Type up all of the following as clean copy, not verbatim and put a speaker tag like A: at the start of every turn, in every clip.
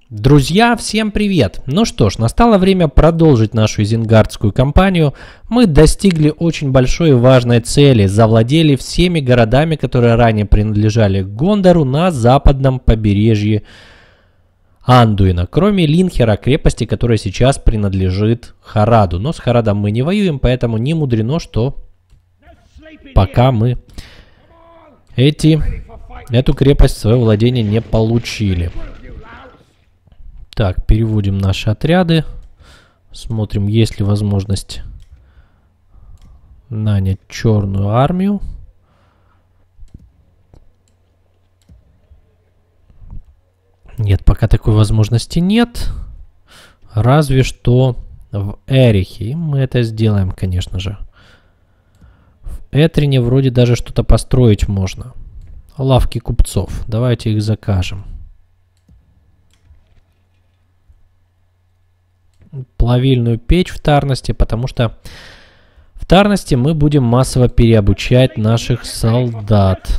A: Друзья, всем привет! Ну что ж, настало время продолжить нашу изенгардскую кампанию. Мы достигли очень большой и важной цели, завладели всеми городами, которые ранее принадлежали Гондору на западном побережье Андуина, кроме Линхера, крепости, которая сейчас принадлежит Хараду. Но с Харадом мы не воюем, поэтому не мудрено, что пока мы эту крепость в свое владение не получили. Так, переводим наши отряды. Смотрим, есть ли возможность нанять черную армию. Нет, пока такой возможности нет. Разве что в Эрихе. Мы это сделаем, конечно же. В Этрине вроде даже что-то построить можно. Лавки купцов. Давайте их закажем. Плавильную печь в Тарности, потому что в Тарности мы будем массово переобучать наших солдат.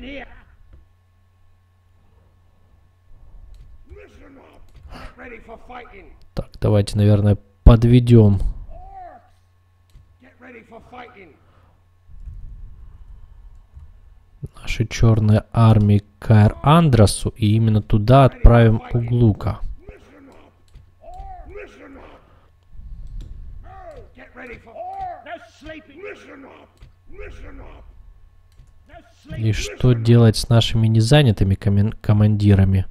A: Так, давайте, наверное, подведем наши черные армии к Каэр-Андросу и именно туда отправим Углука. И что делать с нашими незанятыми командирами?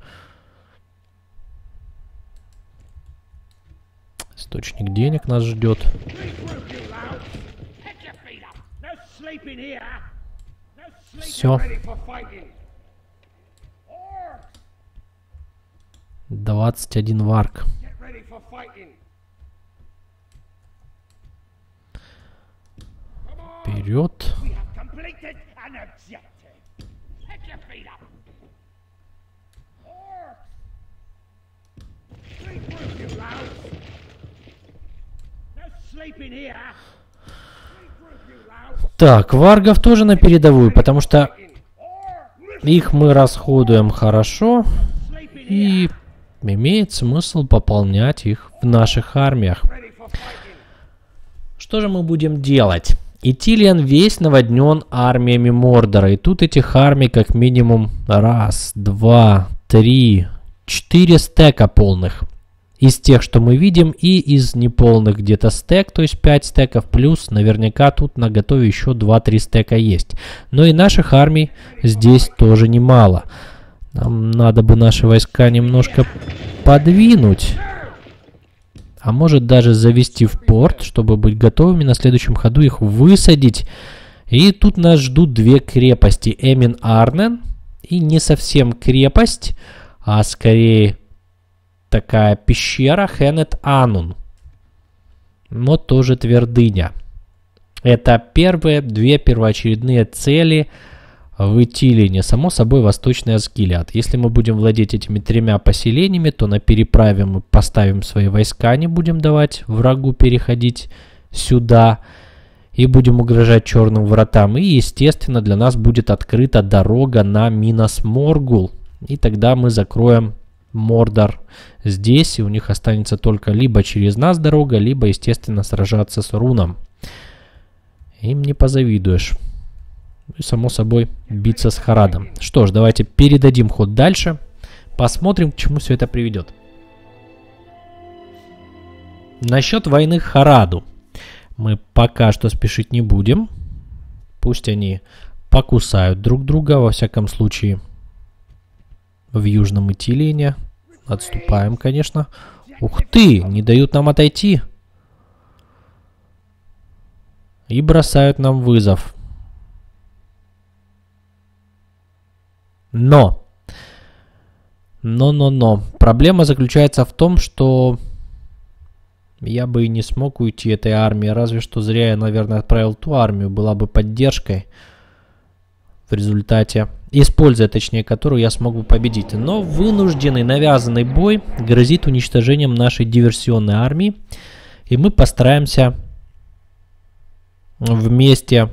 A: Источник денег нас ждет. Все. 21 варк. Вперед. Так, варгов тоже на передовую, потому что их мы расходуем хорошо, и имеет смысл пополнять их в наших армиях. Что же мы будем делать? Итилиан весь наводнен армиями Мордора, и тут этих армий как минимум 1, 2, 3, 4 стека полных. Из тех, что мы видим, и из неполных где-то стек, то есть 5 стеков, плюс наверняка тут на готове еще 2-3 стека есть. Но и наших армий здесь тоже немало. Нам надо бы наши войска немножко подвинуть. А может даже завести в порт, чтобы быть готовыми на следующем ходу их высадить. И тут нас ждут две крепости. Эмин-Арнен и не совсем крепость, а скорее такая пещера Хенет-Анун. Но тоже твердыня. Это первые две первоочередные цели в Итилине. Само собой, Восточный Асгилиад. Если мы будем владеть этими тремя поселениями, то на переправе мы поставим свои войска, не будем давать врагу переходить сюда. И будем угрожать черным вратам. И, естественно, для нас будет открыта дорога на Минас Моргул. И тогда мы закроем Мордор здесь, и у них останется только либо через нас дорога, либо, естественно, сражаться с Руном. Им не позавидуешь. И, само собой, биться с Харадом. Что ж, давайте передадим ход дальше. Посмотрим, к чему все это приведет. Насчет войны Хараду. Мы пока что спешить не будем. Пусть они покусают друг друга, во всяком случае. В Южном Итилине. Отступаем, конечно. Ух ты! Не дают нам отойти. И бросают нам вызов. Но. Проблема заключается в том, что я бы и не смог уйти этой армии. Разве что зря я, наверное, отправил ту армию. Была бы поддержкой. В результате, используя, точнее, которую я смог бы победить. Но вынужденный, навязанный бой грозит уничтожением нашей диверсионной армии. И мы постараемся вместе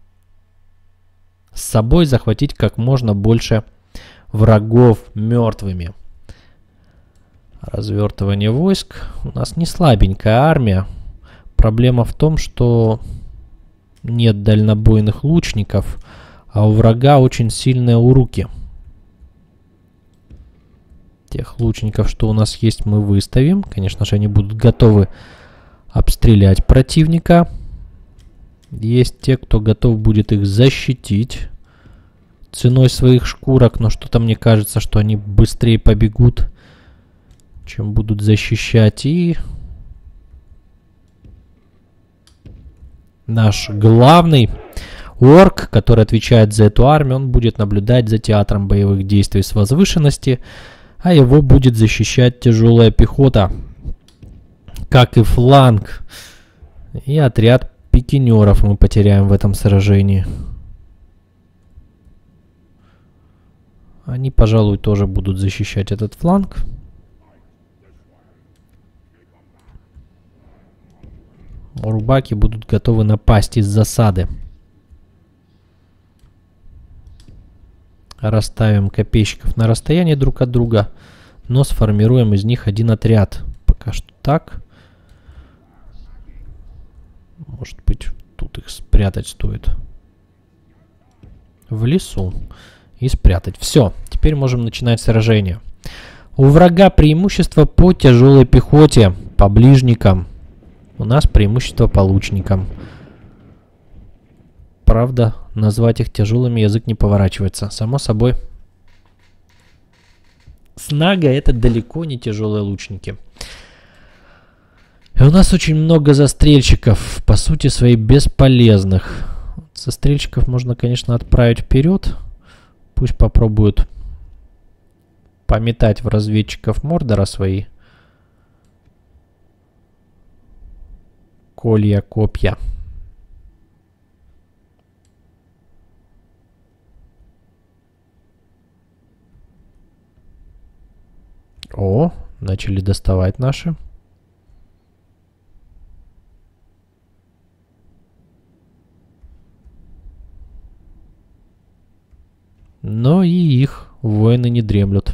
A: с собой захватить как можно больше врагов мертвыми. Развертывание войск. У нас не слабенькая армия. Проблема в том, что нет дальнобойных лучников, а у врага очень сильные уруки. Тех лучников, что у нас есть, мы выставим. Конечно же, они будут готовы обстрелять противника. Есть те, кто готов будет их защитить ценой своих шкурок, но что-то мне кажется, что они быстрее побегут, чем будут защищать. И наш главный орк, который отвечает за эту армию, он будет наблюдать за театром боевых действий с возвышенности, а его будет защищать тяжелая пехота, как и фланг. И отряд пикинеров мы потеряем в этом сражении. Они, пожалуй, тоже будут защищать этот фланг. Рубаки будут готовы напасть из засады. Расставим копейщиков на расстоянии друг от друга, но сформируем из них один отряд. Пока что так. Может быть, тут их спрятать стоит. В лесу. И спрятать. Все, теперь можем начинать сражение. У врага преимущество по тяжелой пехоте, по ближникам. У нас преимущество по лучникам. Правда, назвать их тяжелыми язык не поворачивается. Само собой. Снага — это далеко не тяжелые лучники. И у нас очень много застрельщиков, по сути своей бесполезных. Застрельщиков можно, конечно, отправить вперед. Пусть попробуют пометать в разведчиков Мордора свои колья, копья. О, начали доставать наши. Но и их воины не дремлют.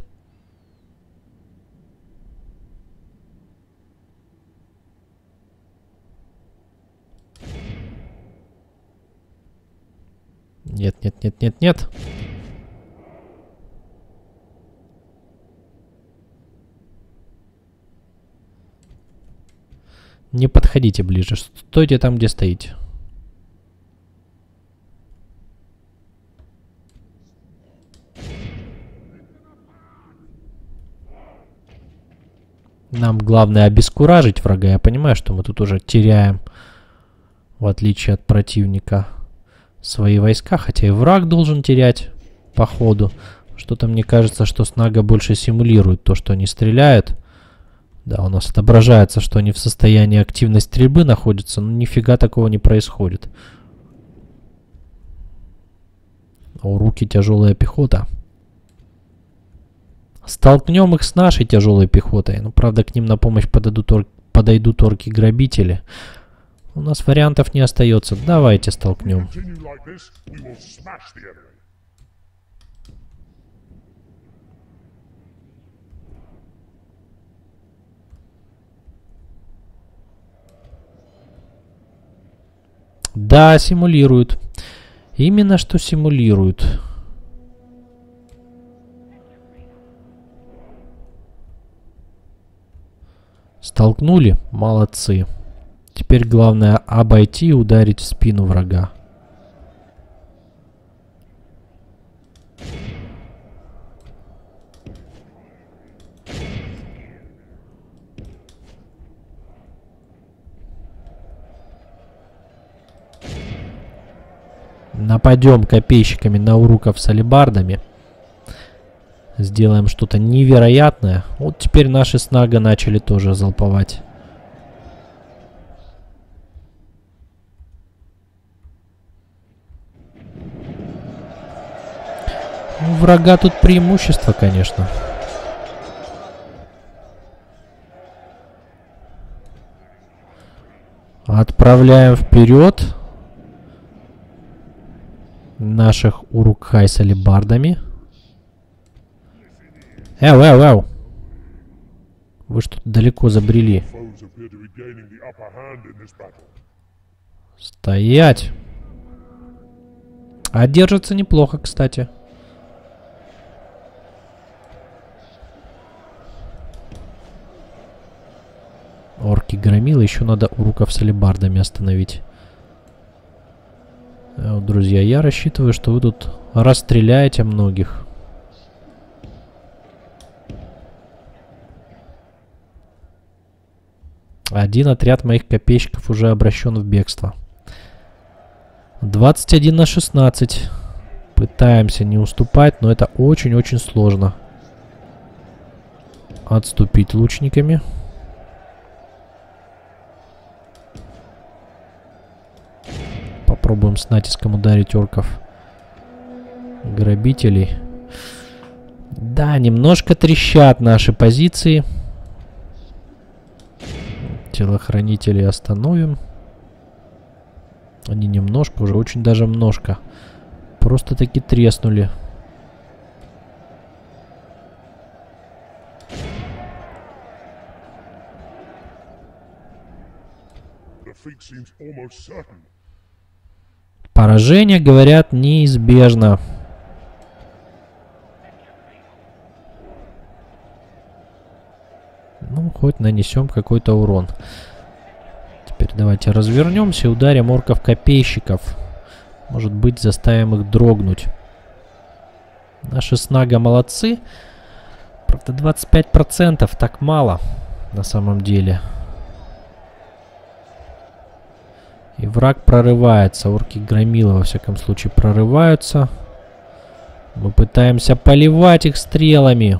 A: Нет, нет, нет, нет, нет. Не подходите ближе. Стойте там, где стоите. Нам главное обескуражить врага. Я понимаю, что мы тут уже теряем, в отличие от противника, свои войска. Хотя и враг должен терять по ходу. Что-то мне кажется, что Снага больше симулирует то, что они стреляют. Да, у нас отображается, что они в состоянии активной стрельбы находятся, но нифига такого не происходит. У руки тяжелая пехота. Столкнем их с нашей тяжелой пехотой. Ну, правда, к ним на помощь подойдут орки-грабители. У нас вариантов не остается. Давайте столкнем. Да, симулируют. Именно что симулируют. Столкнули? Молодцы. Теперь главное обойти и ударить в спину врага. Нападем копейщиками на уруков с алебардами. Сделаем что-то невероятное. Вот теперь наши Снага начали тоже залповать. У врага тут преимущество, конечно. Отправляем вперед наших урукхай с алебардами. Эу. Вы что-то далеко забрели. Стоять! А держится неплохо, кстати. Орки громилы, еще надо уруков с алебардами остановить. Вот, друзья, я рассчитываю, что вы тут расстреляете многих. Один отряд моих копейщиков уже обращен в бегство. 21 на 16. Пытаемся не уступать, но это очень-очень сложно. Отступить лучниками. Попробуем с натиском ударить орков. Грабителей. Да, немножко трещат наши позиции. Телохранителей остановим. Они немножко, уже очень даже множко. Просто таки треснули. Поражение, говорят, неизбежно. Ну, хоть нанесем какой-то урон. Теперь давайте развернемся и ударим орков-копейщиков. Может быть, заставим их дрогнуть. Наши снага молодцы. Правда, 25% так мало на самом деле. И враг прорывается. Орки-громилы, во всяком случае, прорываются. Мы пытаемся поливать их стрелами.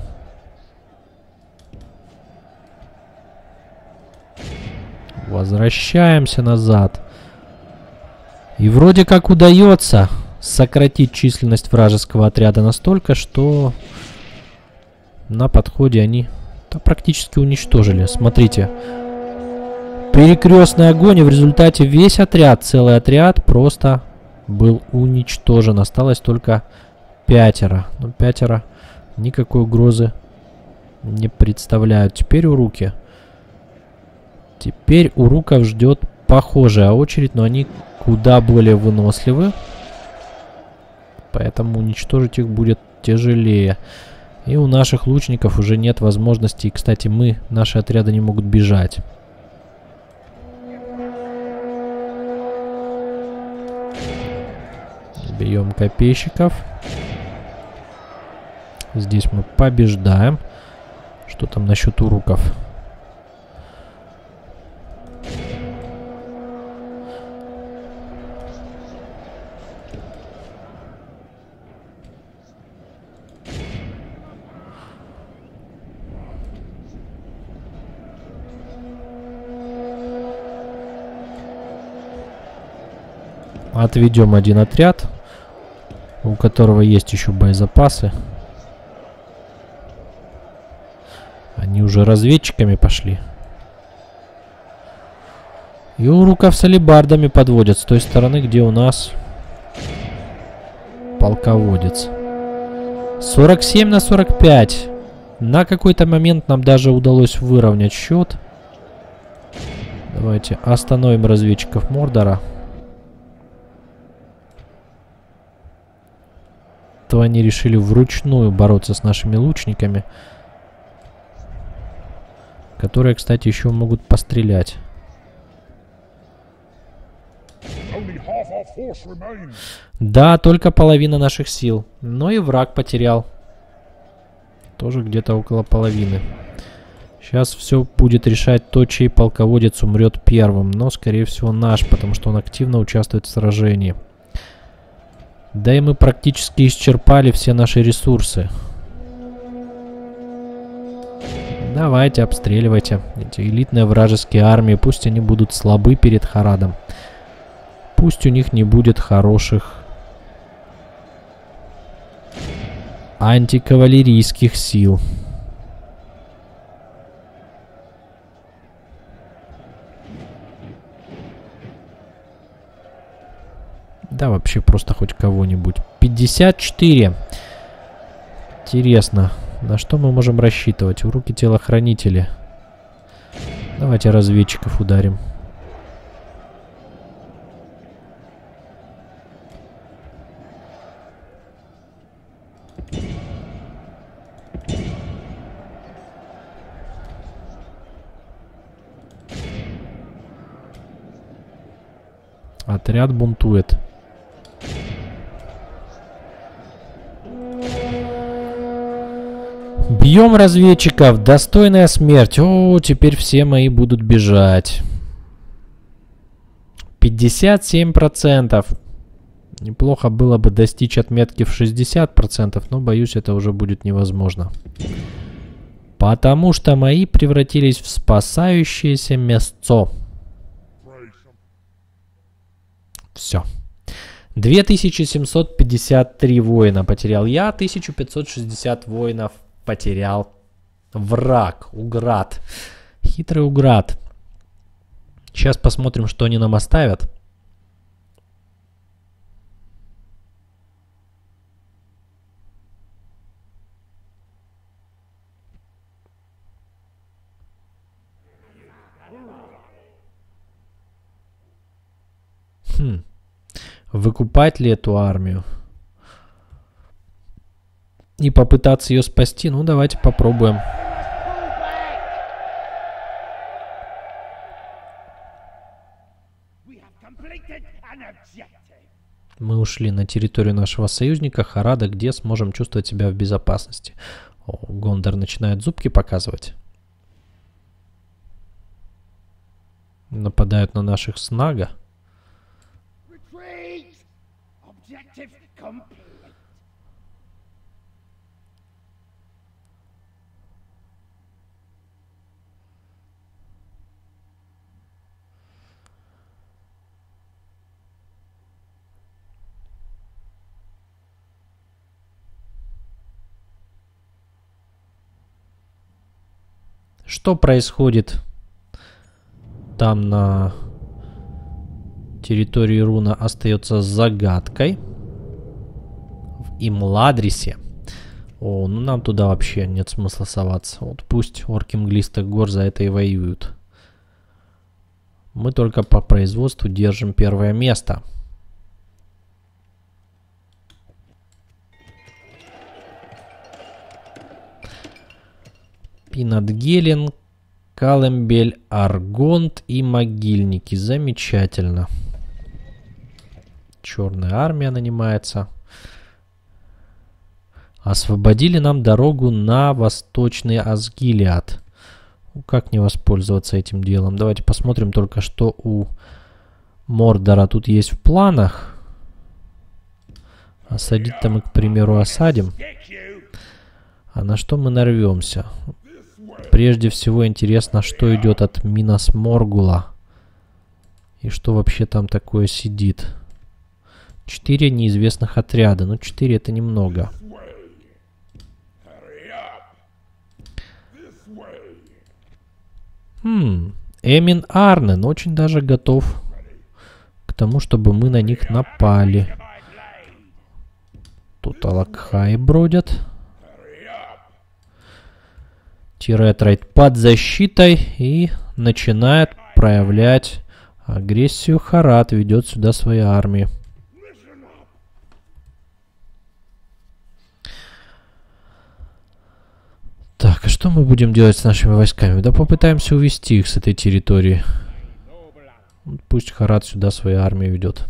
A: Возвращаемся назад. И вроде как удается сократить численность вражеского отряда настолько, что на подходе они практически уничтожили. Смотрите. Перекрестный огонь, и в результате весь отряд, целый отряд просто был уничтожен. Осталось только 5. Но 5 никакой угрозы не представляют. Теперь уруки. Теперь уруков ждет похожая очередь, но они куда более выносливы. Поэтому уничтожить их будет тяжелее. И у наших лучников уже нет возможности. И, кстати, наши отряды не могут бежать. Бьем копейщиков. Здесь мы побеждаем. Что там насчет уруков? Отведем один отряд, у которого есть еще боезапасы. Они уже разведчиками пошли. И уруков с алебардами подводят с той стороны, где у нас полководец. 47 на 45. На какой-то момент нам даже удалось выровнять счет. Давайте остановим разведчиков Мордора. То они решили вручную бороться с нашими лучниками, которые, кстати, еще могут пострелять. Да, только половина наших сил. Но и враг потерял. Тоже где-то около половины. Сейчас все будет решать то, чей полководец умрет первым. Но, скорее всего, наш, потому что он активно участвует в сражении. Да и мы практически исчерпали все наши ресурсы. Давайте, обстреливайте эти элитные вражеские армии. Пусть они будут слабы перед Харадом. Пусть у них не будет хороших антикавалерийских сил. Да, вообще просто хоть кого-нибудь. 54. Интересно, на что мы можем рассчитывать? Уруки телохранители. Давайте разведчиков ударим. Отряд бунтует. Бьем разведчиков. Достойная смерть. О, теперь все мои будут бежать. 57%. Неплохо было бы достичь отметки в 60%, но, боюсь, это уже будет невозможно. Потому что мои превратились в спасающееся мясцо. Все. 2753 воина потерял я, 1560 воинов потерял враг, Уград. Хитрый Уград. Сейчас посмотрим, что они нам оставят. Выкупать ли эту армию? И попытаться ее спасти? Ну, давайте попробуем. Мы ушли на территорию нашего союзника Харада, где сможем чувствовать себя в безопасности. О, Гондор начинает зубки показывать. Нападают на наших снага. Что происходит там на территории Руна, остается загадкой. В Имладрисе. О, ну нам туда вообще нет смысла соваться. Вот пусть орки Мглистых гор за это и воюют. Мы только по производству держим первое место. Пинатгелен, Калембель, Аргонт и Могильники. Замечательно. Черная армия нанимается. Освободили нам дорогу на восточный Асгилиад. Ну, как не воспользоваться этим делом? Давайте посмотрим только, что у Мордора тут есть в планах. Осадить-то мы, к примеру, осадим. А на что мы нарвемся? Прежде всего интересно, что идет от Минас Моргула. И что вообще там такое сидит. 4 неизвестных отряда. Ну, 4 это немного. Эмин Арнен очень даже готов к тому, чтобы мы на них напали. Тут Алакхаи бродят. Тиретрайт под защитой и начинает проявлять агрессию. Харат ведет сюда свои армии. Так, а что мы будем делать с нашими войсками? Да попытаемся увести их с этой территории. Пусть Харат сюда свои армии ведет.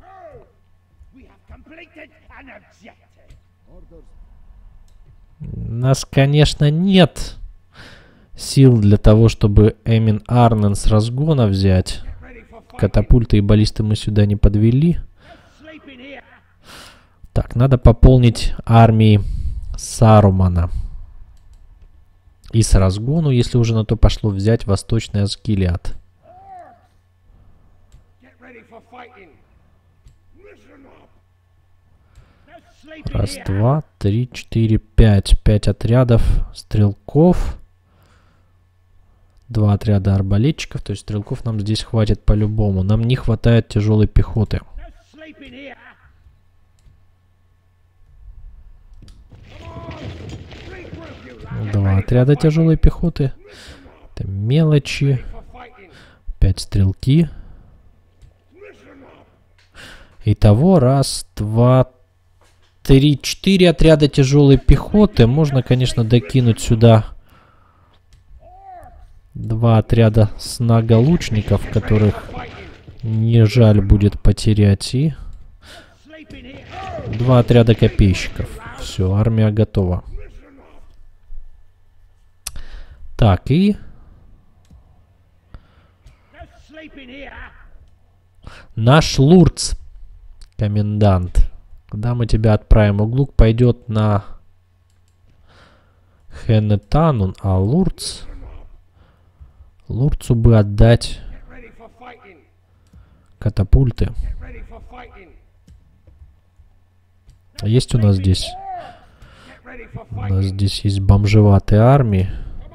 A: У нас, конечно, нет сил для того, чтобы Эмин Арнен с разгона взять. Катапульты и баллисты мы сюда не подвели. Так, надо пополнить армии Сарумана. И с разгону, если уже на то пошло, взять восточный Асгилиад. Раз, два, три, четыре, пять. 5 отрядов стрелков. 2 отряда арбалетчиков. То есть стрелков нам здесь хватит по-любому. Нам не хватает тяжелой пехоты. 2 отряда тяжелой пехоты. Это мелочи. Опять стрелки. Итого раз, два, три, 4 отряда тяжелой пехоты. Можно, конечно, докинуть сюда 2 отряда снага-лучников, которых не жаль будет потерять. И 2 отряда копейщиков. Все, армия готова. Так, и... Наш Лурц, комендант. Когда мы тебя отправим? Углук пойдет на Хенетанун, а Лурцу бы отдать катапульты. Есть у нас здесь? У нас здесь есть бомжеватые армии.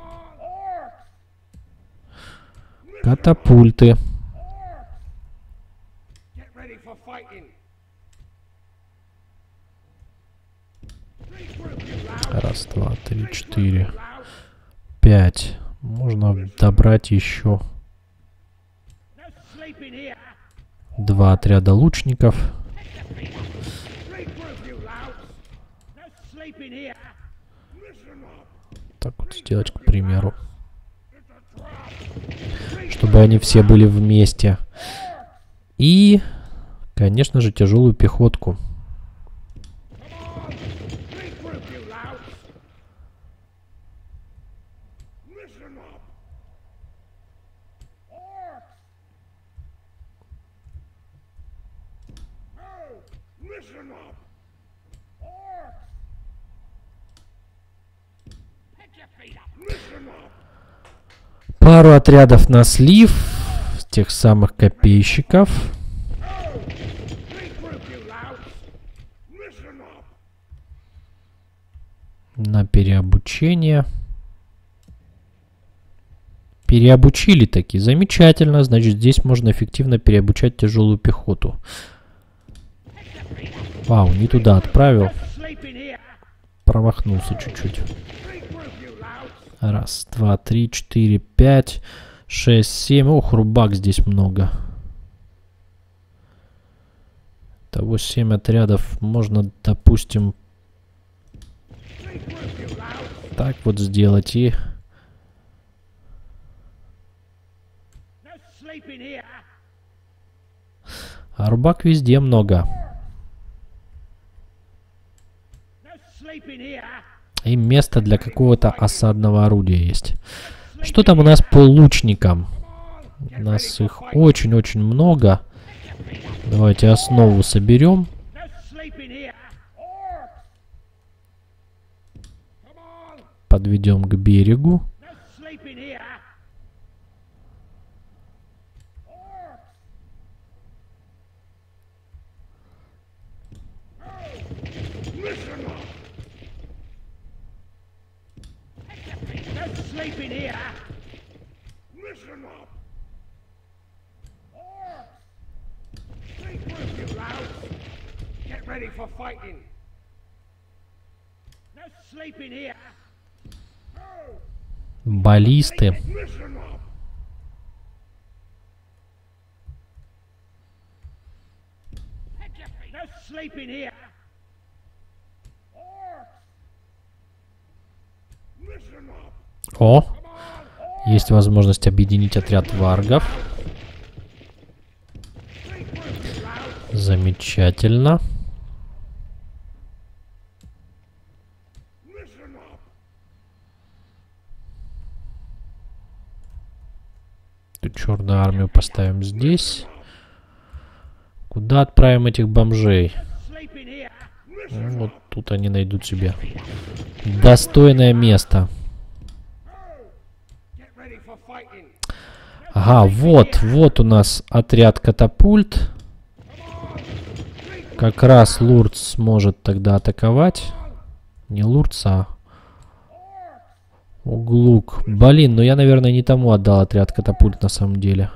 A: Катапульты. Раз, два, три, 4, 5. Можно добрать еще 2 отряда лучников. Так вот сделать, к примеру. Чтобы они все были вместе. И, конечно же, тяжелую пехотку. Пару отрядов на слив тех самых копейщиков. На переобучение. Переобучили таки. Замечательно. Значит, здесь можно эффективно переобучать тяжелую пехоту. Вау, не туда отправил. Промахнулся чуть-чуть. Раз, два, 3, 4, 5, 6, 7. Ох, рубак здесь много. Того 7 отрядов можно, допустим, так вот сделать. И а рубак везде много. И место для какого-то осадного орудия есть. Что там у нас по лучникам? У нас их очень-очень много. Давайте основу соберем. Подведем к берегу. Баллисты. О! Есть возможность объединить отряд варгов. Замечательно. Тут черную армию поставим здесь. Куда отправим этих бомжей? Ну, вот тут они найдут себе достойное место. Ага, вот у нас отряд катапульт. Как раз Лурц сможет тогда атаковать. Не Лурц, а Углук. Блин, ну я, наверное, не тому отдал отряд катапульт на самом деле.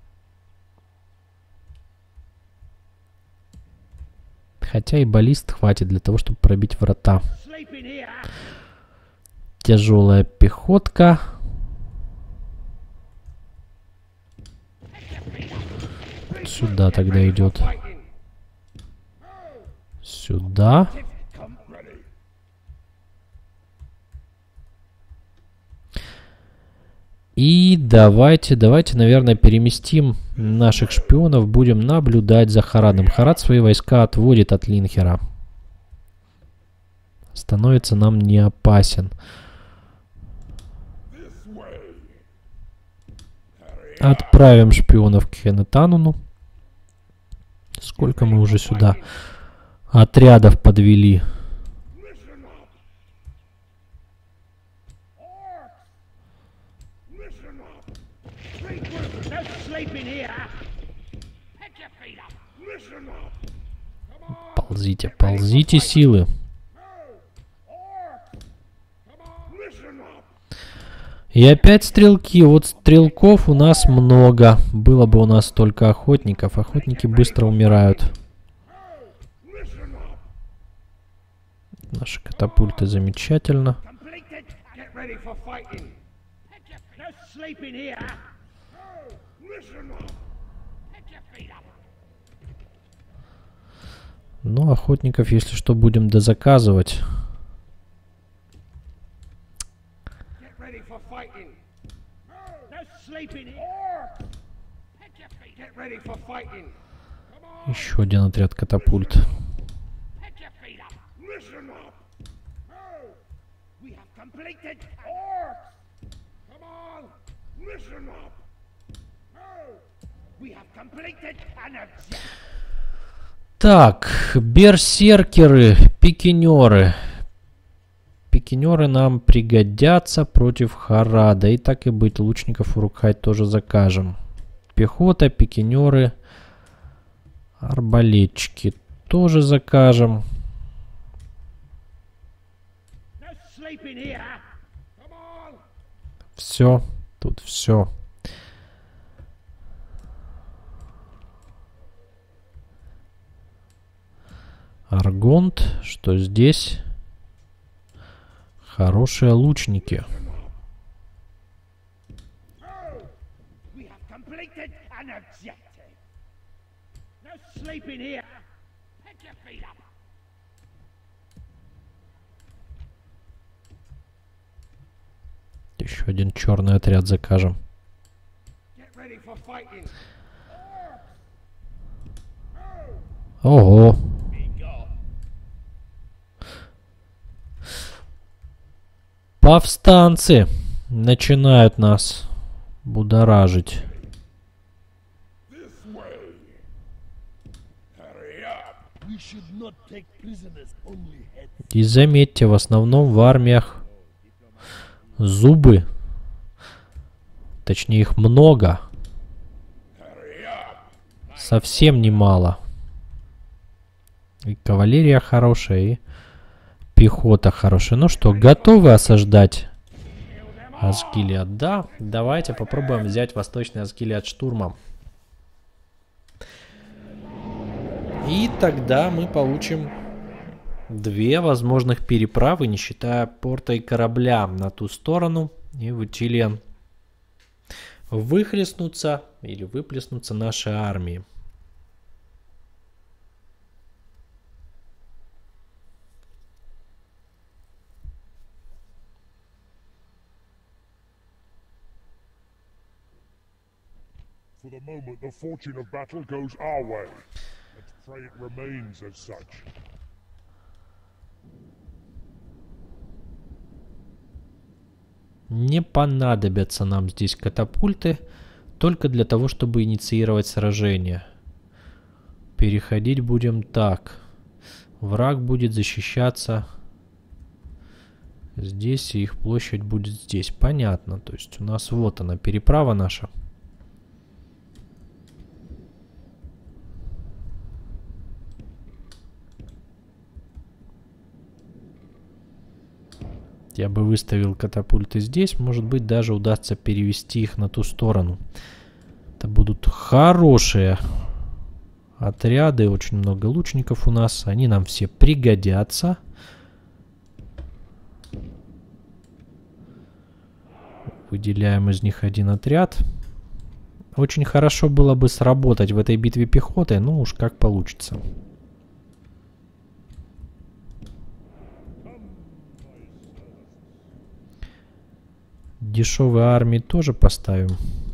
A: Хотя и баллист хватит для того, чтобы пробить врата. Тяжелая пехотка. сюда тогда идет. Сюда. И давайте, наверное, переместим наших шпионов. Будем наблюдать за Харадом. Харад свои войска отводит от Линхера. Становится нам не опасен. Отправим шпионов к Хенетануну. Сколько мы уже сюда отрядов подвели? Ползите, ползите, силы. И опять стрелки. Вот стрелков у нас много. Было бы у нас только охотников. Охотники быстро умирают. Наши катапульты замечательно. Ну, охотников, если что, будем дозаказывать. Еще один отряд катапульт. Так, берсеркеры, пикинеры. Пикинеры нам пригодятся против Харада. И так и быть, лучников Урукхай тоже закажем. Пехота, пикинеры, арбалетчики тоже закажем. Все, тут все. Аргонт, что здесь? Хорошие лучники. Еще один черный отряд закажем. Ого. Повстанцы начинают нас будоражить. И заметьте, в основном в армиях зубы, точнее их много, совсем немало. И кавалерия хорошая, и пехота хорошая. Ну что, готовы осаждать Асгилиад? Да, давайте попробуем взять Восточный Асгилиад штурмом. И тогда мы получим 2 возможных переправы, не считая порта и корабля, на ту сторону. И в Итилиан выхлестнутся или выплеснутся наши армии.
B: For the moment, the fortune of battle goes our way. Let's pray it remains as such.
A: Не понадобятся нам здесь катапульты, только для того, чтобы инициировать сражение. Переходить будем так. Враг будет защищаться здесь, и их площадь будет здесь. Понятно. То есть у нас вот она, переправа наша. Я бы выставил катапульты здесь. Может быть, даже удастся перевести их на ту сторону. Это будут хорошие отряды. Очень много лучников у нас. Они нам все пригодятся. Выделяем из них один отряд. Очень хорошо было бы сработать в этой битве пехотой, ну уж как получится. Дешевые армии тоже поставим.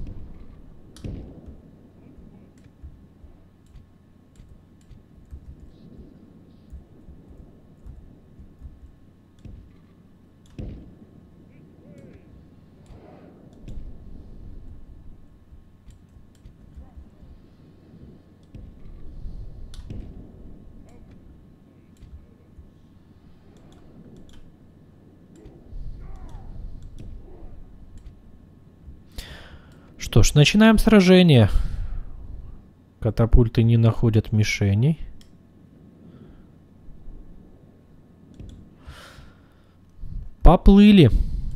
A: Что ж, начинаем сражение. Катапульты не находят мишеней. Поплыли.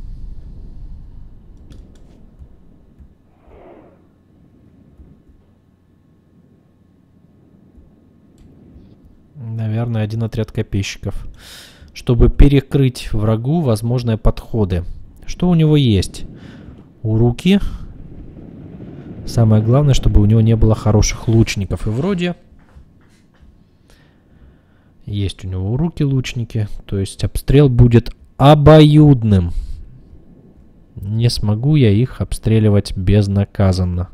A: Наверное, один отряд копейщиков. Чтобы перекрыть врагу возможные подходы. Что у него есть? У руки. Самое главное, чтобы у него не было хороших лучников. И вроде есть у него у руки лучники. То есть обстрел будет обоюдным. Не смогу я их обстреливать безнаказанно.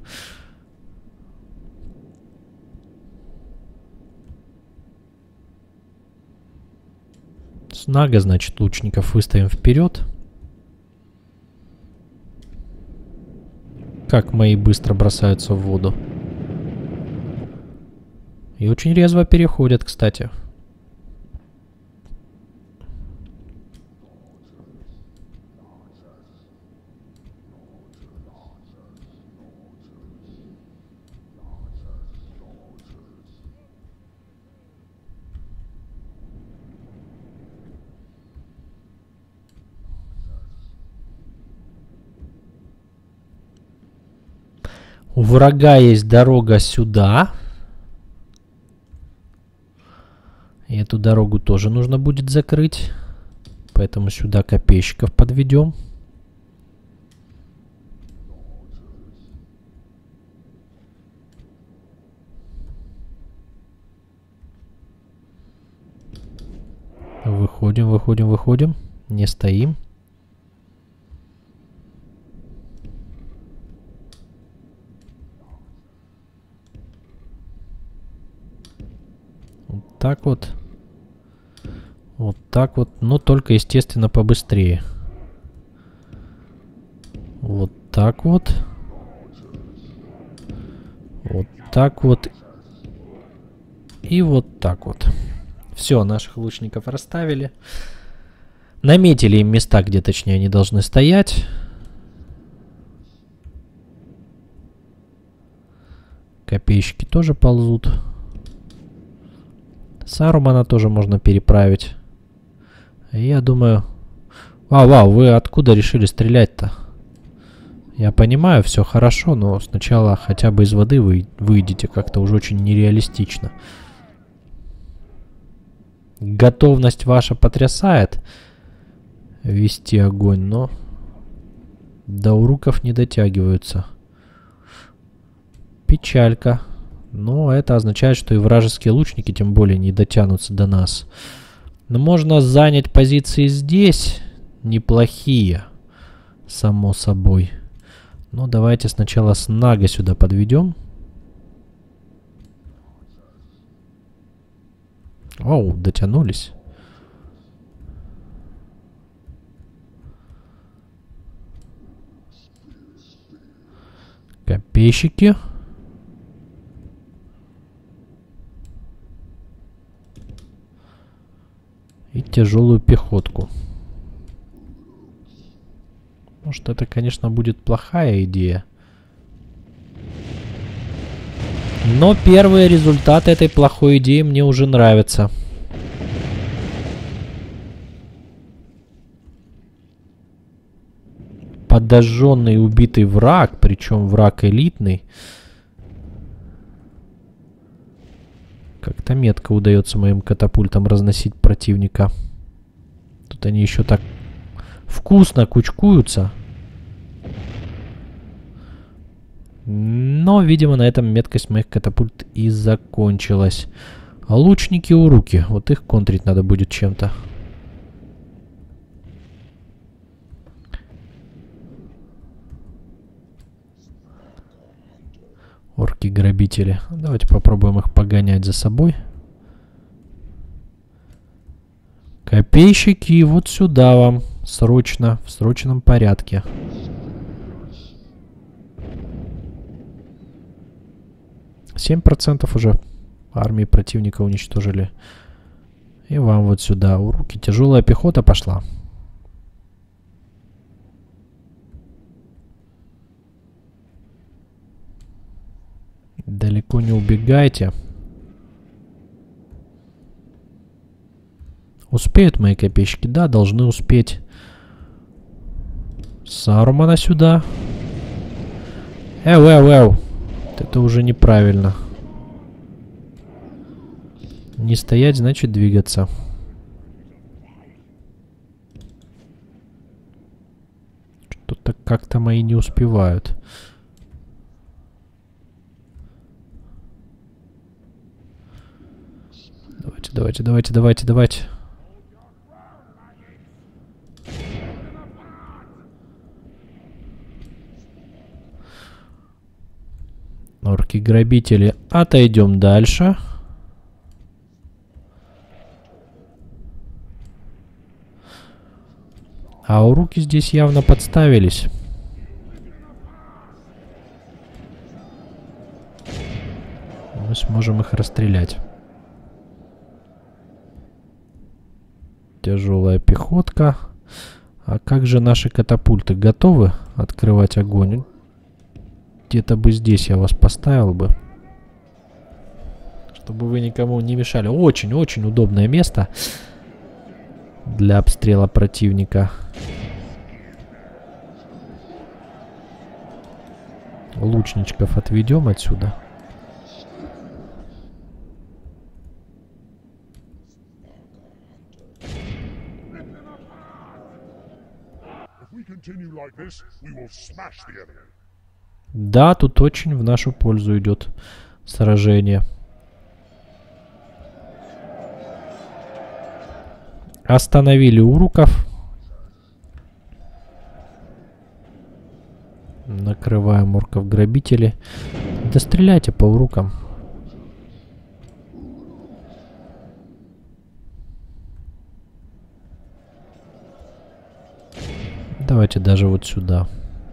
A: Снага, значит, лучников выставим вперед. Как мои быстро бросаются в воду. И очень резво переходят, кстати. У врага есть дорога сюда. И эту дорогу тоже нужно будет закрыть. Поэтому сюда копейщиков подведем. Выходим, выходим, выходим. Не стоим. Вот так вот. Вот так вот. Но только, естественно, побыстрее. Вот так вот. Вот так вот. И вот так вот. Все, наших лучников расставили. Наметили им места, где, точнее, они должны стоять. Копейщики тоже ползут. Сарумана тоже можно переправить. Я думаю... Вау, вы откуда решили стрелять-то? Я понимаю, все хорошо, но сначала хотя бы из воды вы выйдете. Как-то уже очень нереалистично. Готовность ваша потрясает вести огонь, но до уруков не дотягиваются. Печалька. Но это означает, что и вражеские лучники тем более не дотянутся до нас. Но можно занять позиции здесь. Неплохие. Само собой. Но давайте сначала снага сюда подведем. Оу, дотянулись. Копейщики. И тяжелую пехотку. Может, это, конечно, будет плохая идея. Но первые результаты этой плохой идеи мне уже нравятся. Подожженный и убитый враг, причем враг элитный. Как-то метко удается моим катапультам разносить противника. Тут они еще так вкусно кучкуются. Но, видимо, на этом меткость моих катапульт и закончилась. А лучники у руки. Вот их контрить надо будет чем-то. Орки-грабители. Давайте попробуем их погонять за собой. Копейщики, вот сюда вам. Срочно, в срочном порядке. %7 уже армии противника уничтожили. И вам вот сюда. У руки тяжелая пехота пошла. Далеко не убегайте. Успеют мои копейщики? Да, должны успеть. Сарумана сюда. Эу. Это уже неправильно. Не стоять, значит двигаться. Что-то как-то мои не успевают. Давайте. Орки-грабители. Отойдем дальше. А у руки здесь явно подставились. Мы сможем их расстрелять. Тяжелая пехотка. А как же наши катапульты? Готовы открывать огонь? Где-то бы здесь я вас поставил бы. Чтобы вы никому не мешали. Очень-очень удобное место для обстрела противника. Лучничков отведем отсюда. Да, тут очень в нашу пользу идет сражение. Остановили уруков. Накрываем орков-грабителей. Да стреляйте по урукам. Давайте даже вот сюда.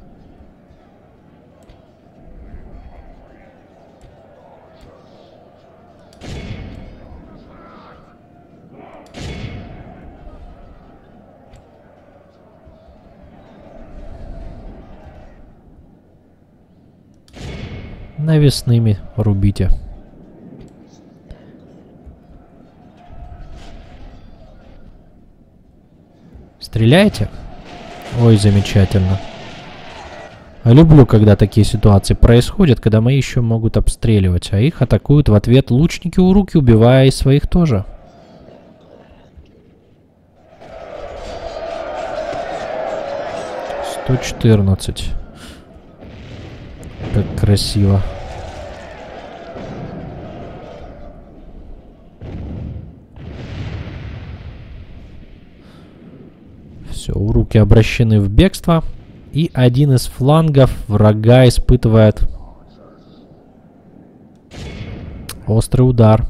A: Навесными рубите. Стреляете? Ой, замечательно. Люблю, когда такие ситуации происходят, когда мои еще могут обстреливать, а их атакуют в ответ лучники у руки, убивая и своих тоже. $114. Как красиво. Все, уруки обращены в бегство. И один из флангов врага испытывает острый удар.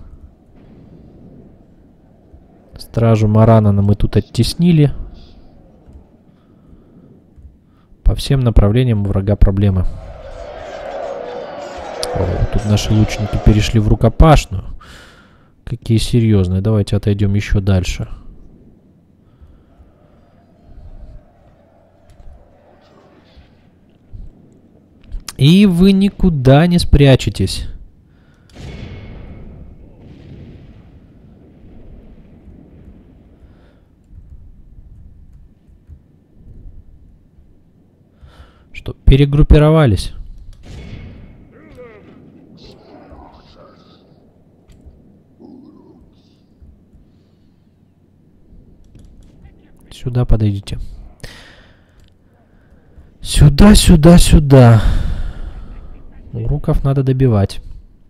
A: Стражу Маранана мы тут оттеснили. По всем направлениям у врага проблемы. О, тут наши лучники перешли в рукопашную. Какие серьезные. Давайте отойдем еще дальше. И вы никуда не спрячетесь. Что, перегруппировались? Сюда подойдите. Сюда, сюда, сюда. Уруков надо добивать.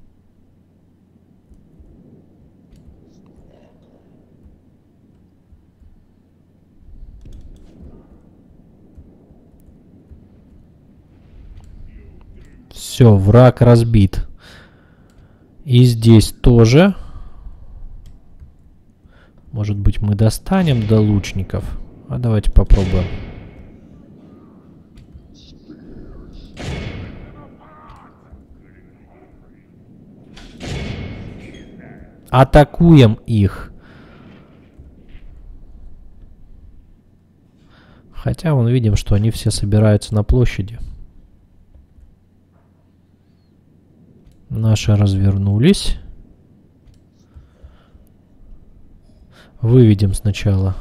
A: Все, враг разбит. И здесь тоже. Может быть, мы достанем до лучников. А давайте попробуем. Атакуем их. Хотя вон видим, что они все собираются на площади. Наши развернулись. Выведем сначала.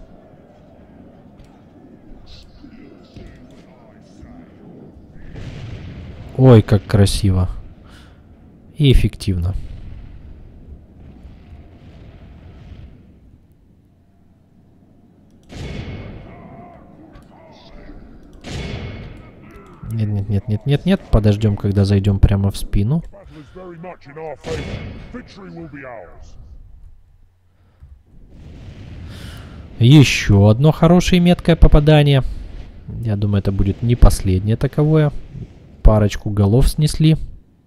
A: Ой, как красиво. И эффективно. Нет. Подождем, когда зайдем прямо в спину. Еще одно хорошее меткое попадание. Я думаю, это будет не последнее таковое. Парочку голов снесли.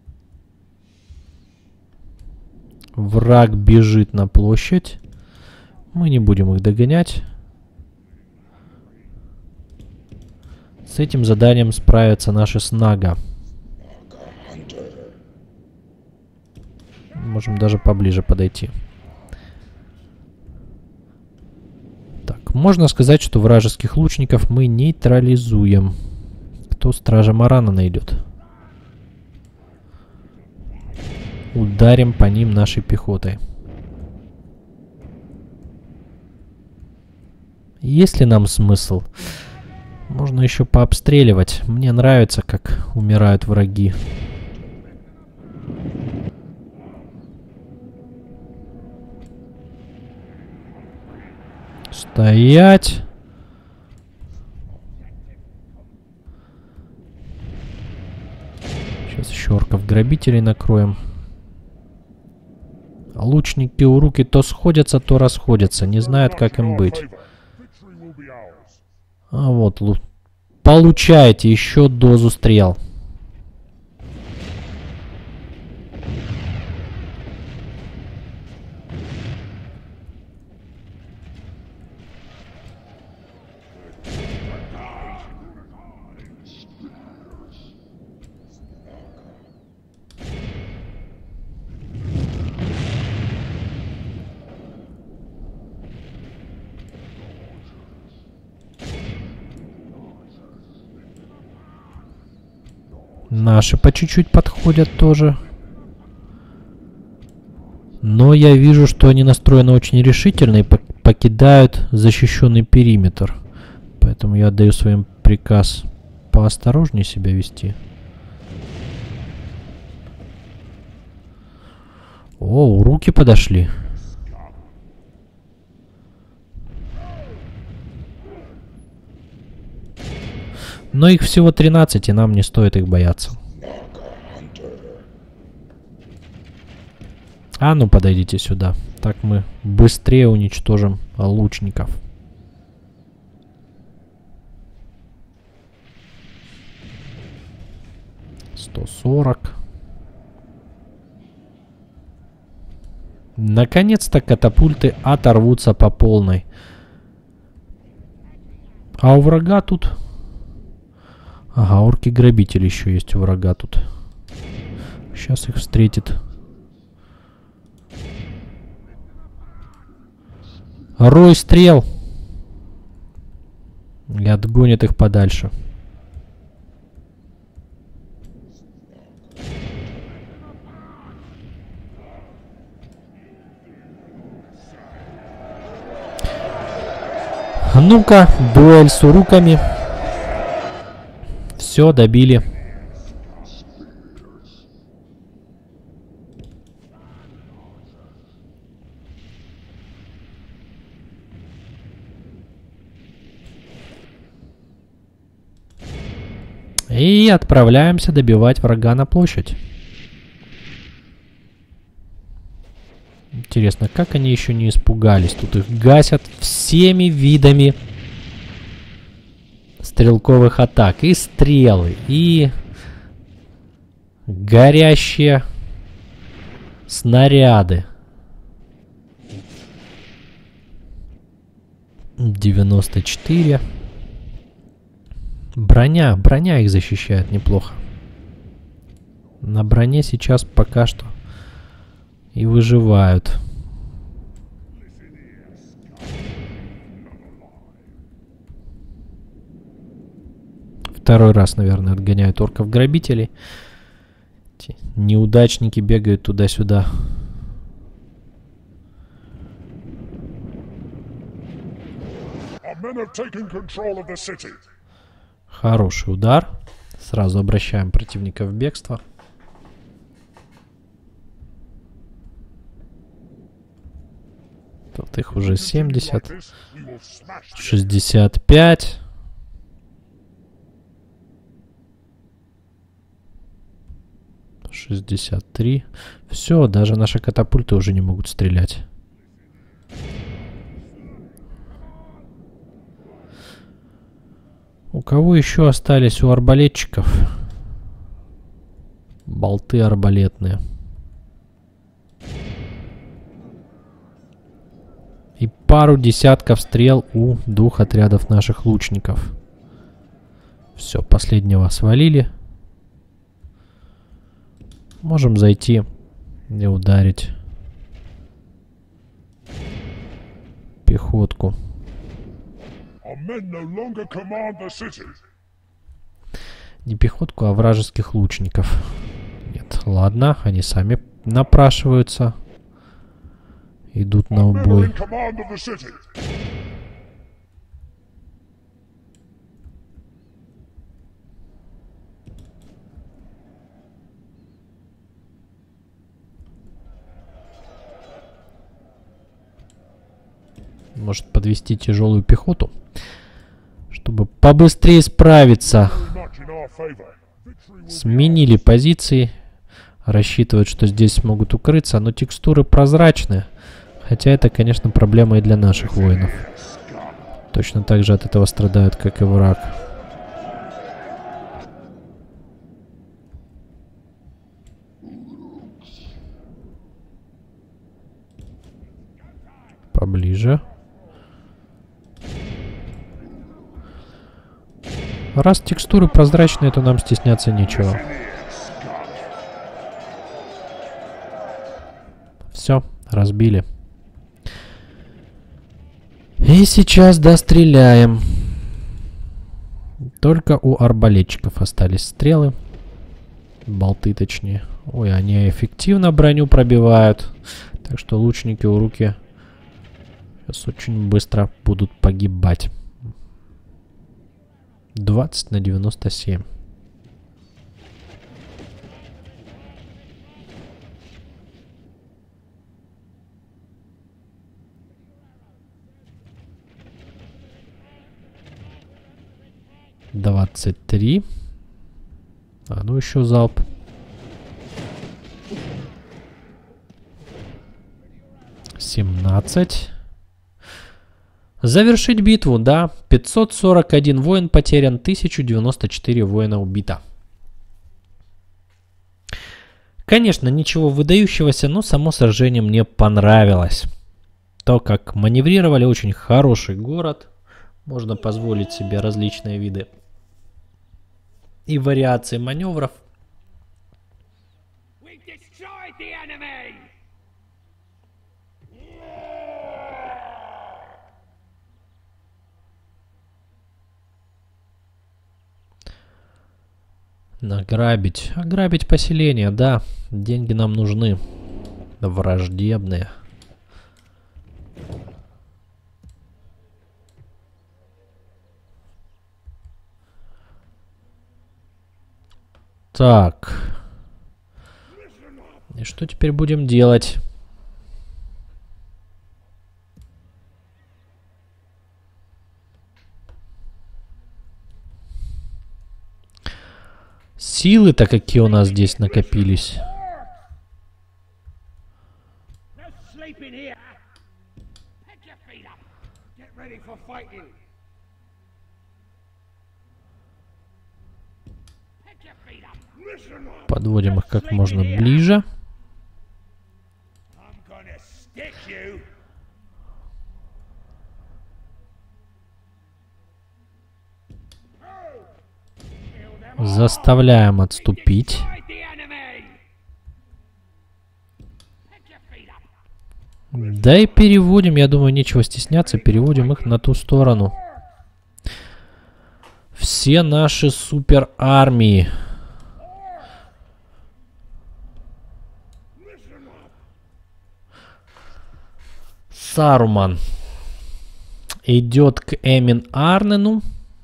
A: Враг бежит на площадь. Мы не будем их догонять. С этим заданием справятся наши снага. Можем даже поближе подойти. Так, можно сказать, что вражеских лучников мы нейтрализуем. Кто стража Марана найдет? Ударим по ним нашей пехотой. Есть ли нам смысл? Можно еще пообстреливать. Мне нравится, как умирают враги. Стоять! Сейчас еще орков-грабителей накроем. Лучники у руки то сходятся, то расходятся. Не знают, как им быть. А вот, получаете еще дозу стрел. Наши по чуть-чуть подходят тоже. Но я вижу, что они настроены очень решительно и покидают защищенный периметр. Поэтому я отдаю своим приказ поосторожнее себя вести. О, руки подошли. Но их всего 13, и нам не стоит их бояться. А ну подойдите сюда. Так мы быстрее уничтожим лучников. $140. Наконец-то катапульты оторвутся по полной. А у врага тут... Ага, орки-грабители еще есть у врага тут. Сейчас их встретит. Рой стрел. И отгонит их подальше. Ну-ка, дуэль с уруками. Все, добили. И отправляемся добивать врага на площадь. Интересно, как они еще не испугались? Тут их гасят всеми видами стрелковых атак. И стрелы, и горящие снаряды. 94. Броня их защищает неплохо. На броне сейчас пока что и выживают. Второй раз, наверное, отгоняют орков-грабителей. Неудачники бегают туда-сюда. Хороший удар. Сразу обращаем противника в бегство. Тут их уже 70. 65. $63. Все, даже наши катапульты уже не могут стрелять. У кого еще остались? У арбалетчиков. Болты арбалетные. И пару десятков стрел у двух отрядов наших лучников. Все, последнего свалили. Можем зайти и ударить пехотку. Не пехотку, а вражеских лучников. Нет, ладно, они сами напрашиваются. Идут на убой. Может подвести тяжелую пехоту, чтобы побыстрее справиться. Сменили позиции. Рассчитывают, что здесь смогут укрыться, но текстуры прозрачные. Хотя это, конечно, проблема и для наших воинов. Точно так же от этого страдают, как и враг. Поближе. Раз текстуры прозрачные, то нам стесняться нечего. Все, разбили. И сейчас достреляем. Только у арбалетчиков остались стрелы. Болты, точнее. Ой, они эффективно броню пробивают. Так что лучники у руки сейчас очень быстро будут погибать. 20 на 97. $23. А ну еще залп. 17. Завершить битву, да. 541 воин потерян, 1094 воина убито. Конечно, ничего выдающегося, но само сражение мне понравилось. То, как маневрировали, очень хороший город. Можно позволить себе различные виды и вариации маневров. Награбить. Ограбить поселение, да. Деньги нам нужны. Враждебные. Так. И что теперь будем делать? Силы-то какие у нас здесь накопились. Подводим их как можно ближе. Заставляем отступить. Да и переводим, я думаю, нечего стесняться, переводим их на ту сторону. Все наши супер армии. Саруман идет к Эмин Арнену.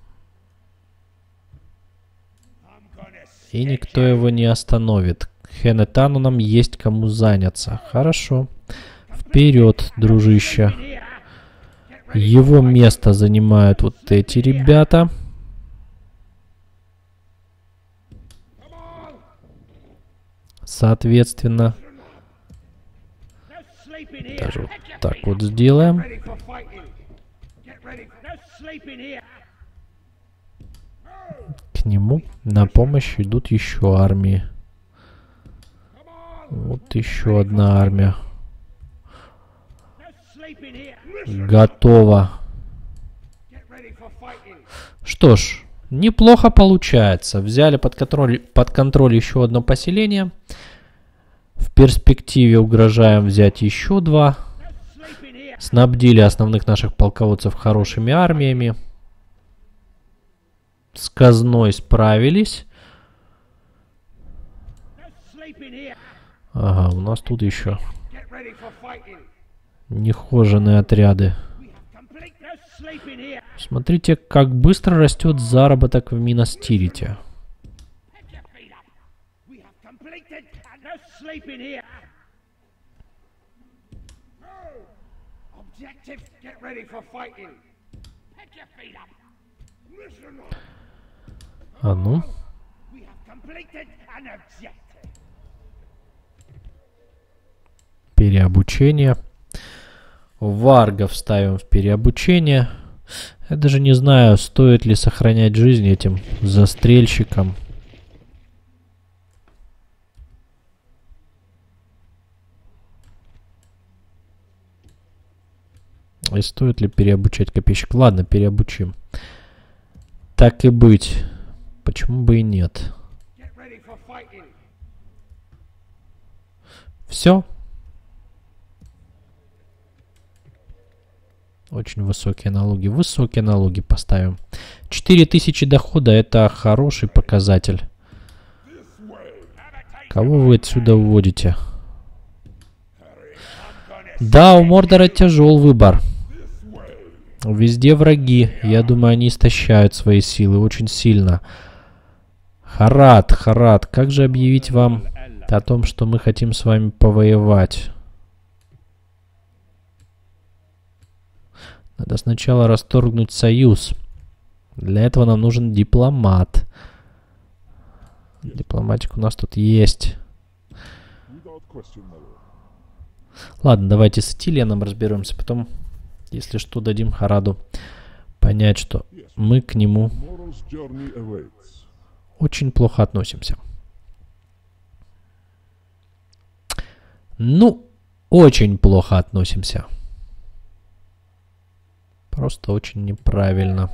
A: И никто его не остановит. Хенетану нам есть кому заняться. Хорошо. Вперед, дружище. Его место занимают вот эти ребята. Соответственно, даже вот так вот сделаем. К нему на помощь идут еще армии. Вот еще одна армия. Готово. Что ж, неплохо получается. Взяли под контроль еще одно поселение. В перспективе угрожаем взять еще 2. Снабдили основных наших полководцев хорошими армиями. С казной справились. Ага, у нас тут еще нехоженные отряды. Смотрите, как быстро растет заработок в Минас-Тирите. А ну. Переобучение. Варгов ставим в переобучение. Я даже не знаю, стоит ли сохранять жизнь этим застрельщикам. И стоит ли переобучать копейщик? Ладно, переобучим. Так и быть. Почему бы и нет? Все. Очень высокие налоги. Высокие налоги поставим. 4000 дохода — это хороший показатель. Кого вы отсюда уводите? Да, у Мордора тяжел выбор. Везде враги. Я думаю, они истощают свои силы очень сильно. Харат, Харат, как же объявить вам о том, что мы хотим с вами повоевать? Надо сначала расторгнуть союз. Для этого нам нужен дипломат. Дипломатик у нас тут есть. Ладно, давайте с Этилианом разберемся. Потом, если что, дадим Хараду понять, что мы к нему очень плохо относимся. Ну, очень плохо относимся. Просто очень неправильно.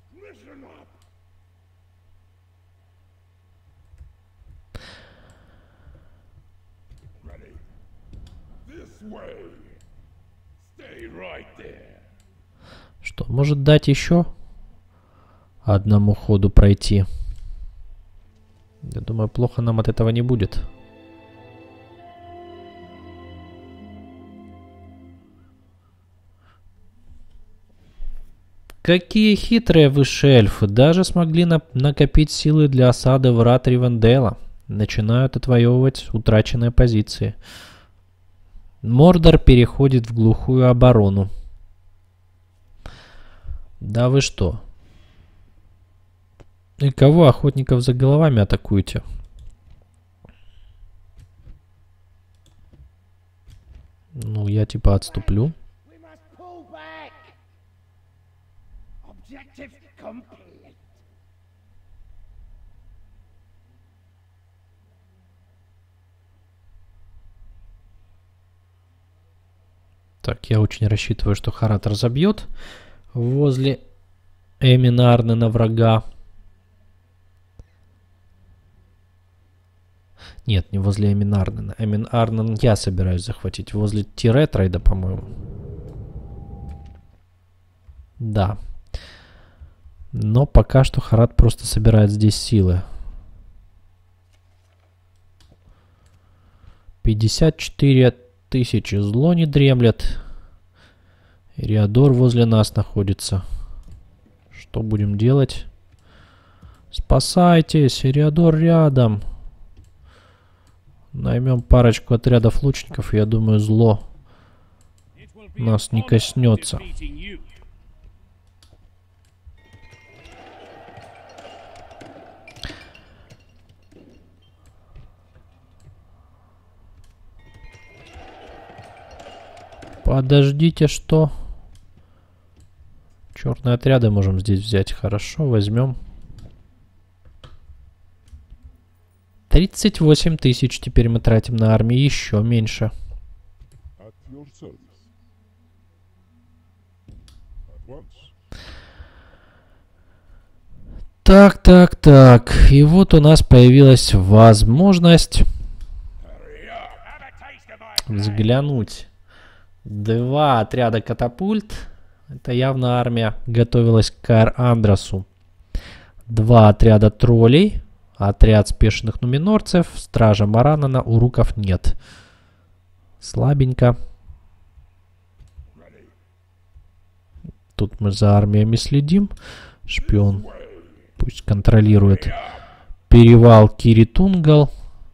A: Что, может дать еще одному ходу пройти? Я думаю, плохо нам от этого не будет. Какие хитрые высшие эльфы. Даже смогли накопить силы для осады врат Ривенделла. Начинают отвоевывать утраченные позиции. Мордор переходит в глухую оборону. Да вы что? И кого, охотников за головами, атакуете? Ну, я типа отступлю. Так, я очень рассчитываю, что Харат разобьет возле Эмин Арнена врага. Нет, не возле Эмин Арнена. Эмин Арнен я собираюсь захватить. Возле Тиретрайда, по-моему. Да. Но пока что Харат просто собирает здесь силы. 54 тысячи. Зло не дремлет. Ириадор возле нас находится. Что будем делать? Спасайтесь, Ириадор рядом. Наймем парочку отрядов лучников, и я думаю, зло нас не коснется. Подождите, что? Черные отряды можем здесь взять. Хорошо, возьмем. 38 тысяч теперь мы тратим на армию, еще меньше. Так. И вот у нас появилась возможность взглянуть. 2 отряда катапульт. Это явно армия готовилась к Каэр-Андросу. 2 отряда троллей. Отряд спешных нуминорцев. Стража Маранана. Уруков нет. Слабенько. Тут мы за армиями следим. Шпион пусть контролирует перевал Киритунгал.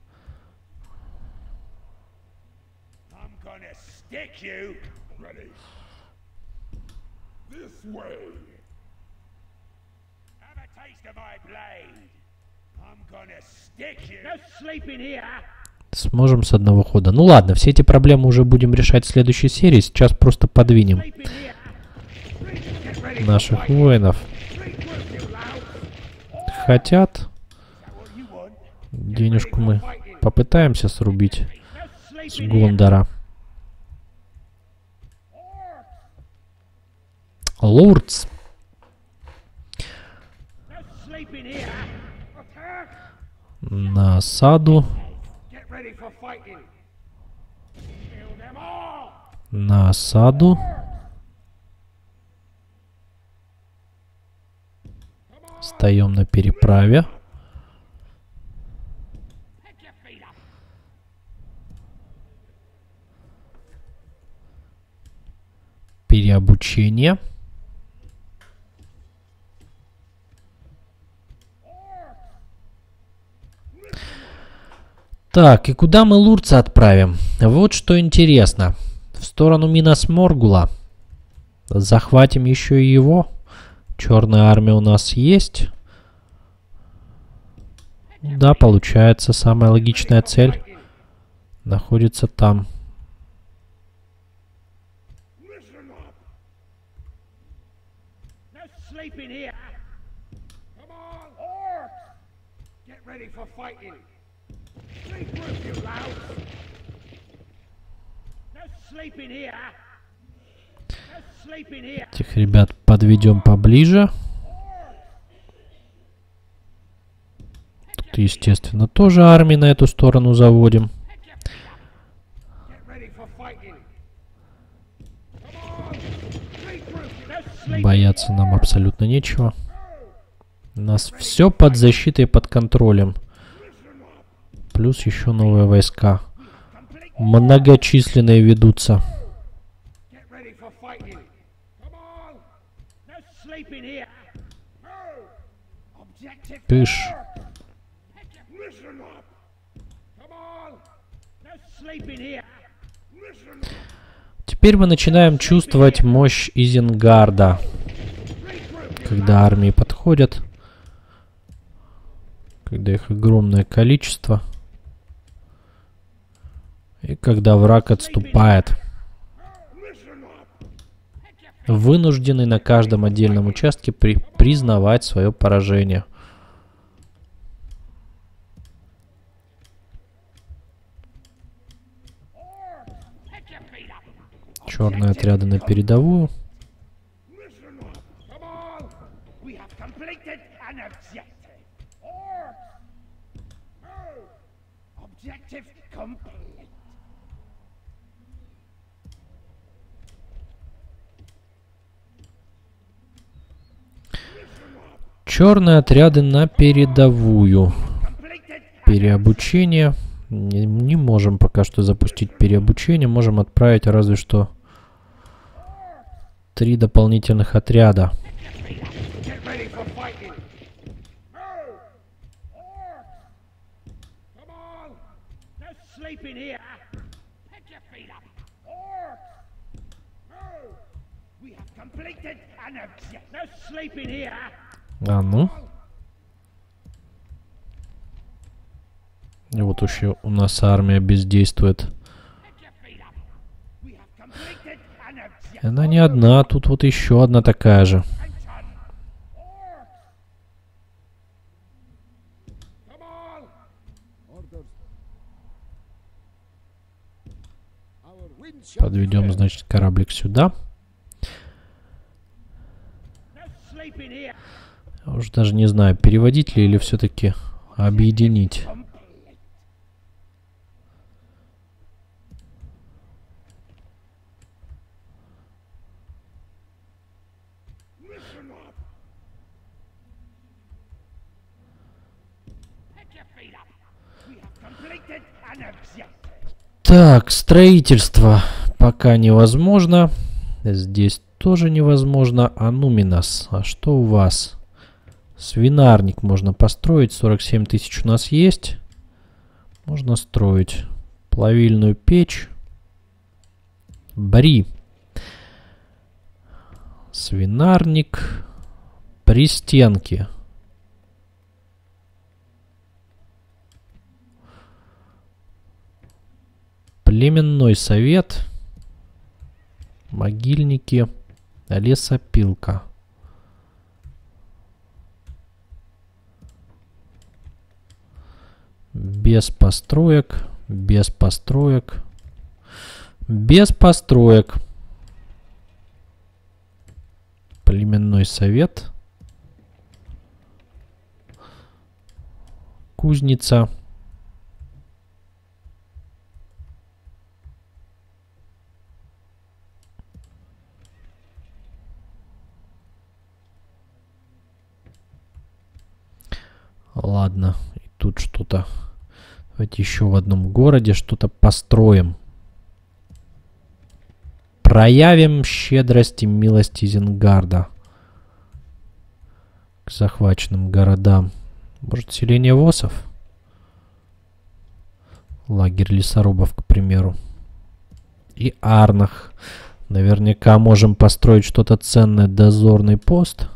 A: Сможем с одного хода. Ну ладно, все эти проблемы уже будем решать в следующей серии. Сейчас просто подвинем наших воинов. Хотят. Денежку мы попытаемся срубить с Гондора. Лурдс. На осаду. На осаду. Встаем на переправе. Переобучение. Так, и куда мы лурца отправим? Вот что интересно. В сторону Минас Моргула. Захватим еще и его. Черная армия у нас есть. Да, получается, самая логичная цель находится там. Этих ребят подведем поближе. Тут, естественно, тоже армии на эту сторону заводим. Бояться нам абсолютно нечего. У нас все под защитой, под контролем. Плюс еще новые войска. Многочисленные ведутся. Кыш. Теперь мы начинаем чувствовать мощь Изенгарда. Когда армии подходят. когда их огромное количество. И когда враг отступает. Вынужденный на каждом отдельном участке признавать свое поражение. Черные отряды на передовую. Черные отряды на передовую. Переобучение. Не можем пока что запустить переобучение. Можем отправить разве что 3 дополнительных отряда. А ну. И вот еще у нас армия бездействует. Она не одна, тут вот еще одна такая же. Подведем, значит, кораблик сюда. Я уже даже не знаю, переводить ли или все-таки объединить. Так, строительство пока невозможно. Здесь тоже невозможно. Ануминас. А что у вас? Свинарник можно построить. 47 тысяч у нас есть. Можно строить. Плавильную печь. Бри. Свинарник. Пристенки. Племенной совет. Могильники. Лесопилка. Без построек. Без построек. Без построек. Племенной совет. Кузница. Ладно, и тут что-то. Давайте еще в одном городе что-то построим. Проявим щедрость и милость Изенгарда к захваченным городам. Может, селение Восов? Лагерь лесорубов, к примеру. И Арнах. Наверняка можем построить что-то ценное. Дозорный пост.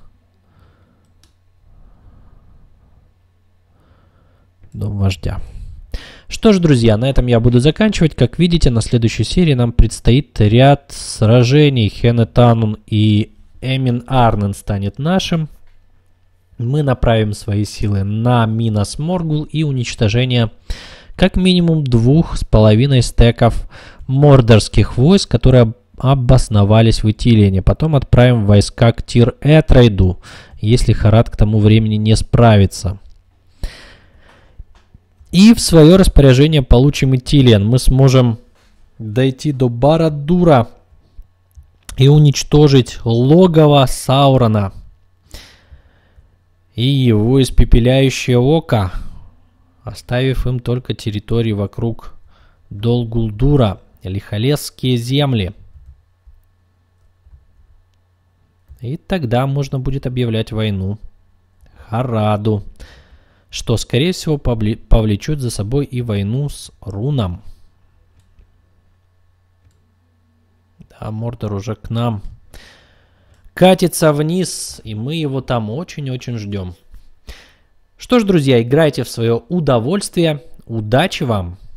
A: Дом вождя. Что ж, друзья, на этом я буду заканчивать. Как видите, на следующей серии нам предстоит ряд сражений. Хенетанун и Эмин Арнен станет нашим. Мы направим свои силы на Минас Моргул и уничтожение как минимум 2,5 стеков мордорских войск, которые обосновались в Итилиене. Потом отправим войска к Тир-Этрейду, если Харат к тому времени не справится. И в свое распоряжение получим Итилиен. Мы сможем дойти до Барад-дура и уничтожить логово Саурона и его испепеляющее око, оставив им только территории вокруг Дол-Гулдура, Лихолесские земли. И тогда можно будет объявлять войну Хараду, что, скорее всего, повлечет за собой и войну с Руном. Да, Мордор уже к нам катится вниз, и мы его там очень-очень ждем. Что ж, друзья, играйте в свое удовольствие. Удачи вам!